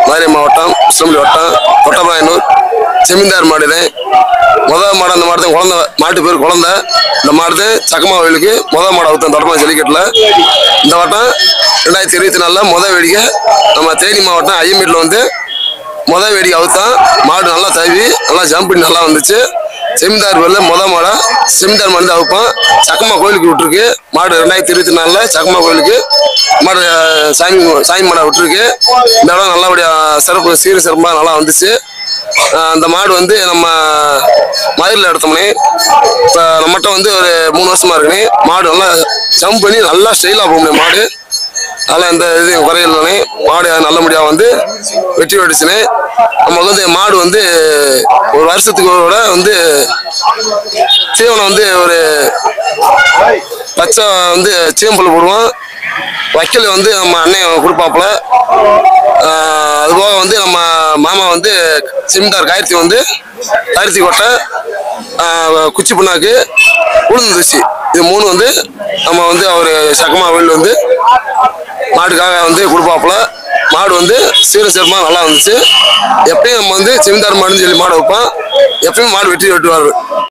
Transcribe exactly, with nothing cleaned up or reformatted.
மதுரை மாவட்டம் கிருஷ்ணகிரி வட்டம் கொட்டப்பாயனூர் ஜமீன்தார் மாடு தான். முதல் மாடு அந்த மாடு தான் குழந்தை, மாட்டு பேர் குழந்தை. இந்த மாடு தான் சக்கமா கோயிலுக்கு முதல் மாடு அவுத்தம் தொடர்மா ஜல்லிக்கட்டில். இந்த வட்டம் ரெண்டாயிரத்தி இருபத்தி நாலில் முதல் வேடிக்கை நம்ம தேனி மாவட்டம் ஐயம்பேட்டில் வந்து முதல் வேடிக்கை அவுத்தான். மாடு நல்லா தவி நல்லா ஜம்ப் பண்ணி நல்லா வந்துச்சு. ஜமீன்தார் பேரில் முதல் மாடை ஜமீன்தார் மாடு அவுப்பான். சக்கமா கோயிலுக்கு விட்டுருக்கு மாடு. ரெண்டாயிரத்தி இருபத்தி நாலில் சக்கமா கோயிலுக்கு மாடு சாமி சாமி மாடை விட்டுருக்கு. இந்த இடம் நல்லபடியாக சிறப்பு சீர சிறப்பாக நல்லா வந்துச்சு. அந்த மாடு வந்து நம்ம மதுரையில் எடுத்தோம்னே இப்போ நம்மகிட்ட வந்து ஒரு மூணு வருஷமா இருக்குனே. மாடு நல்லா ஜம்ப் பண்ணி நல்லா ஸ்டைலாக போகணும் மாடு. அதெல்லாம் எந்த இது குறையில்லைனே. மாடு நல்லபடியாக வந்து வெற்றி அடிச்சுனே. நமக்கு வந்து மாடு வந்து ஒரு வருஷத்துக்கு ஒரு வந்து தீவனம் வந்து ஒரு பச்சை வந்து சீம்பல் போடுவோம். வைக்கல் வந்து நம்ம அண்ணன் கொடுப்பாப்புல. அதுபோக வந்து நம்ம மாமா வந்து ஜமீன்தார் காயத்ரி வந்து காயத்ரி கொட்டை, குச்சி புண்ணாக்கு, உளுந்து தூசி, இது மூணு வந்து நம்ம வந்து அவர் சக்கமா கோயில் வந்து மாட்டுக்காக வந்து கொடுப்பாப்புல. மாடு வந்து சீர சிறப்பாக நல்லா வந்துச்சு. எப்பயும் நம்ம வந்து ஜமீன்தார் மாடுன்னு சொல்லி மாடு வைப்போம். எப்பயும் மாடு வெற்றி வெட்டுவார்.